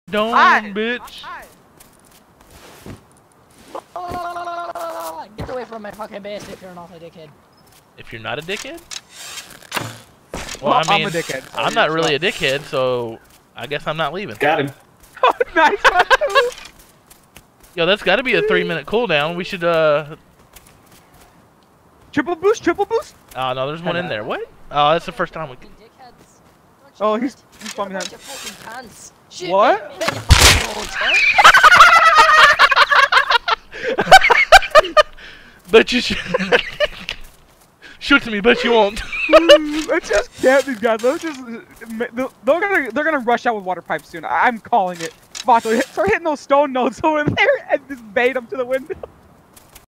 Don't, bitch. Get away from my fucking base if you're not a dickhead. If you're not a dickhead? Well, I mean, I'm a dickhead. So I'm not really a dickhead, so I guess I'm not leaving. Got him. Oh, nice one. Yo, that's got to be a 3-minute cooldown. We should, Triple boost, triple boost. Oh, no, there's one in there. What? Oh, that's the first time we... Oh, he's falling behind. Shit, What? Bet you should... Shoot to me, bet you won't. Let's just camp these guys. Let's just... They're gonna rush out with water pipes soon. I'm calling it. Vato, start hitting those stone nodes over there and just bait them to the window.